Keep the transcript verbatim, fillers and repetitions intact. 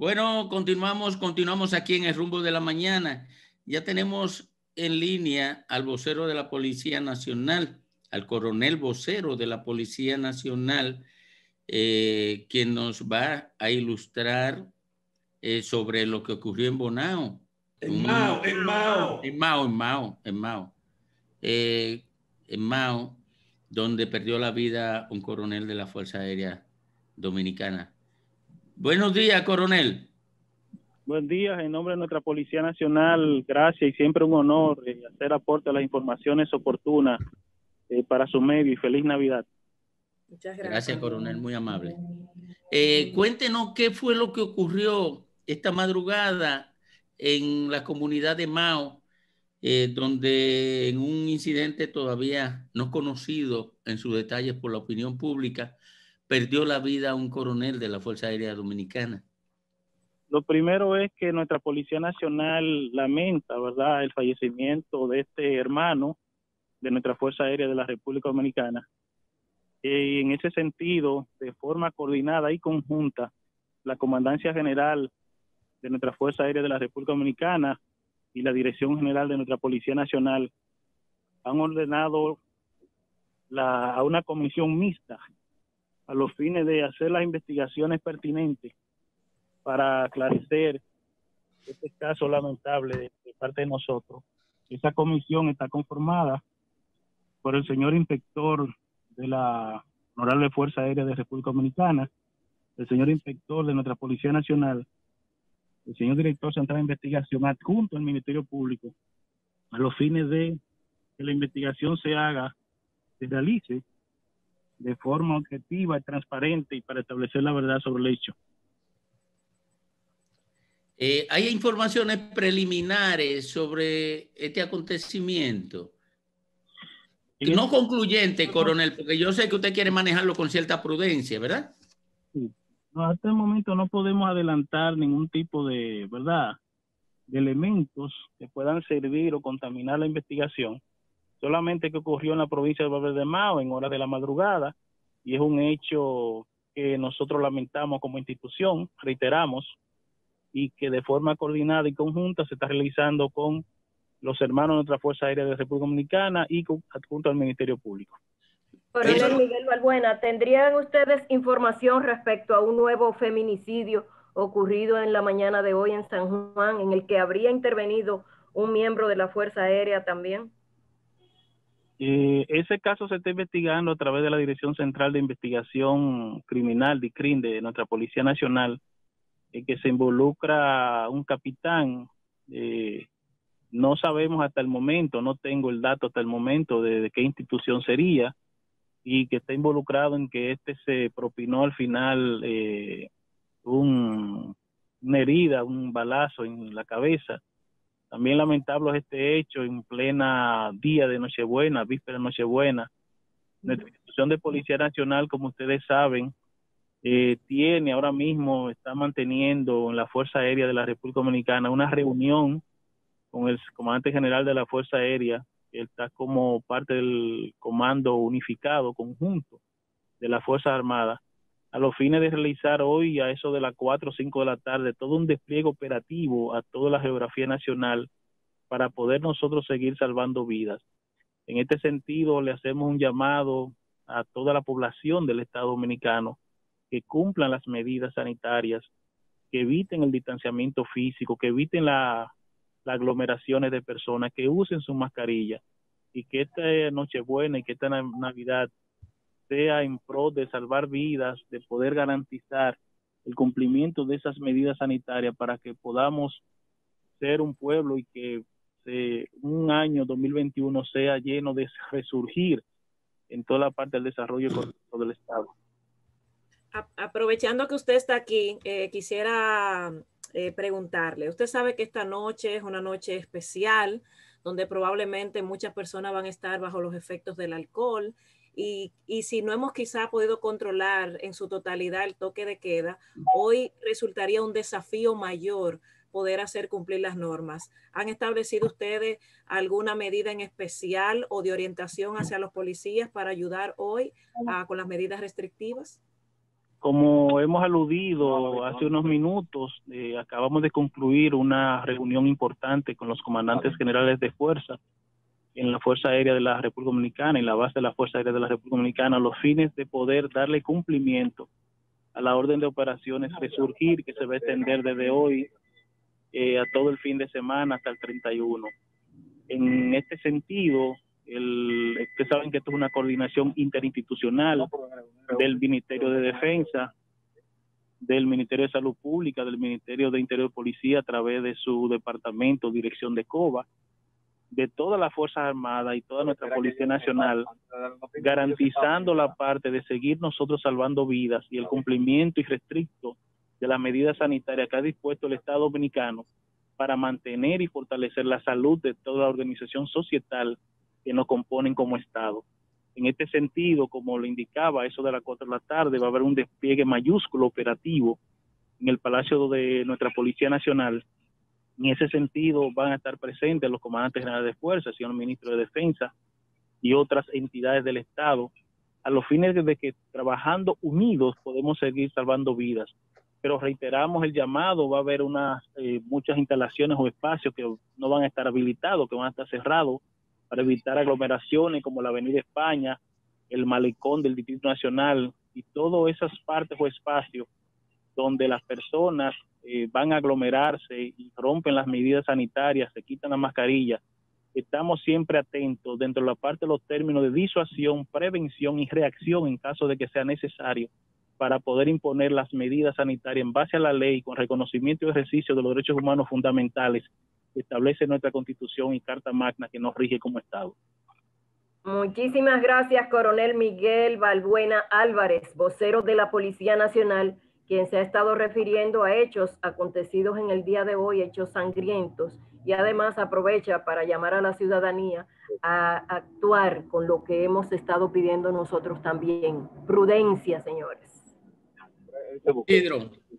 Bueno, continuamos, continuamos aquí en el rumbo de la mañana. Ya tenemos en línea al vocero de la Policía Nacional, al coronel vocero de la Policía Nacional, eh, quien nos va a ilustrar eh, sobre lo que ocurrió en Bonao. En Un, Mao, en Mao. En Mao, en Mao, en Mao. Eh, en Mao, donde perdió la vida un coronel de la Fuerza Aérea Dominicana. Buenos días, coronel. Buen día, en nombre de nuestra Policía Nacional, gracias y siempre un honor eh, hacer aporte a las informaciones oportunas eh, para su medio y feliz Navidad. Muchas gracias. Gracias, coronel, muy amable. Eh, cuéntenos qué fue lo que ocurrió esta madrugada en la comunidad de Mao, eh, donde en un incidente todavía no conocido en sus detalles por la opinión pública, perdió la vida un coronel de la Fuerza Aérea Dominicana. Lo primero es que nuestra Policía Nacional lamenta, ¿verdad?, el fallecimiento de este hermano de nuestra Fuerza Aérea de la República Dominicana. Y en ese sentido, de forma coordinada y conjunta, la Comandancia General de nuestra Fuerza Aérea de la República Dominicana y la Dirección General de nuestra Policía Nacional han ordenado la, a una comisión mixta a los fines de hacer las investigaciones pertinentes para aclarecer este caso lamentable de, de parte de nosotros. Esa comisión está conformada por el señor inspector de la Honorable Fuerza Aérea de República Dominicana, el señor inspector de nuestra Policía Nacional, el señor director central de investigación adjunto al Ministerio Público, a los fines de que la investigación se haga, se realice de forma objetiva y transparente y para establecer la verdad sobre el hecho. Eh, ¿Hay informaciones preliminares sobre este acontecimiento? En no este... concluyente, coronel, porque yo sé que usted quiere manejarlo con cierta prudencia, ¿verdad? Sí. No, hasta el momento no podemos adelantar ningún tipo de, ¿verdad?, de elementos que puedan servir o contaminar la investigación. Solamente que ocurrió en la provincia de Valverde de Mao en horas de la madrugada, y es un hecho que nosotros lamentamos como institución, reiteramos, y que de forma coordinada y conjunta se está realizando con los hermanos de nuestra Fuerza Aérea de la República Dominicana y con, adjunto al Ministerio Público. Coronel Miguel Balbuena, ¿tendrían ustedes información respecto a un nuevo feminicidio ocurrido en la mañana de hoy en San Juan, en el que habría intervenido un miembro de la Fuerza Aérea también? Eh, ese caso se está investigando a través de la Dirección Central de Investigación Criminal, D I C R I M, de nuestra Policía Nacional, en que se involucra un capitán. Eh, no sabemos hasta el momento, no tengo el dato hasta el momento de, de qué institución sería, y que está involucrado en que este se propinó al final eh, un, una herida, un balazo en la cabeza. También lamentable es este hecho en plena día de Nochebuena, víspera de Nochebuena. Nuestra institución de Policía Nacional, como ustedes saben, eh, tiene ahora mismo, está manteniendo en la Fuerza Aérea de la República Dominicana una reunión con el comandante general de la Fuerza Aérea, que está como parte del comando unificado conjunto de las Fuerzas Armadas, a los fines de realizar hoy a eso de las cuatro o cinco de la tarde todo un despliegue operativo a toda la geografía nacional para poder nosotros seguir salvando vidas. En este sentido, le hacemos un llamado a toda la población del Estado Dominicano que cumplan las medidas sanitarias, que eviten el distanciamiento físico, que eviten la las aglomeraciones de personas, que usen su mascarilla, y que esta Nochebuena y que esta Navidad sea en pro de salvar vidas, de poder garantizar el cumplimiento de esas medidas sanitarias para que podamos ser un pueblo y que se, un año dos mil veintiuno sea lleno de resurgir en toda la parte del desarrollo económico del Estado. Aprovechando que usted está aquí, eh, quisiera eh, preguntarle, usted sabe que esta noche es una noche especial, donde probablemente muchas personas van a estar bajo los efectos del alcohol, y, y si no hemos quizá podido controlar en su totalidad el toque de queda, hoy resultaría un desafío mayor poder hacer cumplir las normas. ¿Han establecido ustedes alguna medida en especial o de orientación hacia los policías para ayudar hoy a, con las medidas restrictivas? Como hemos aludido hace unos minutos, eh, acabamos de concluir una reunión importante con los comandantes generales de fuerza en la Fuerza Aérea de la República Dominicana, en la base de la Fuerza Aérea de la República Dominicana, a los fines de poder darle cumplimiento a la orden de operaciones Resurgir, que se va a extender desde hoy eh, a todo el fin de semana hasta el treinta y uno. En este sentido, el, ustedes saben que esto es una coordinación interinstitucional del Ministerio de Defensa, del Ministerio de Salud Pública, del Ministerio de Interior y Policía a través de su departamento, dirección de COBA, de todas las Fuerzas Armadas y toda nuestra Policía Nacional, garantizando la parte de seguir nosotros salvando vidas y el cumplimiento irrestricto de las medidas sanitarias que ha dispuesto el Estado Dominicano para mantener y fortalecer la salud de toda la organización societal que nos componen como Estado. En este sentido, como lo indicaba, eso de las cuatro de la tarde, va a haber un despliegue mayúsculo operativo en el Palacio de nuestra Policía Nacional. En ese sentido van a estar presentes los comandantes generales de fuerza, el señor ministro de Defensa y otras entidades del Estado, a los fines de que trabajando unidos podemos seguir salvando vidas. Pero reiteramos el llamado, va a haber unas eh, muchas instalaciones o espacios que no van a estar habilitados, que van a estar cerrados para evitar aglomeraciones como la Avenida España, el Malecón del Distrito Nacional y todas esas partes o espacios donde las personas eh, van a aglomerarse y rompen las medidas sanitarias, se quitan la mascarilla. Estamos siempre atentos dentro de la parte de los términos de disuasión, prevención y reacción en caso de que sea necesario para poder imponer las medidas sanitarias en base a la ley con reconocimiento y ejercicio de los derechos humanos fundamentales que establece nuestra Constitución y Carta Magna que nos rige como Estado. Muchísimas gracias, Coronel Miguel Balbuena Álvarez, vocero de la Policía Nacional, quien se ha estado refiriendo a hechos acontecidos en el día de hoy, hechos sangrientos, y además aprovecha para llamar a la ciudadanía a actuar con lo que hemos estado pidiendo nosotros también. Prudencia, señores. Pedro.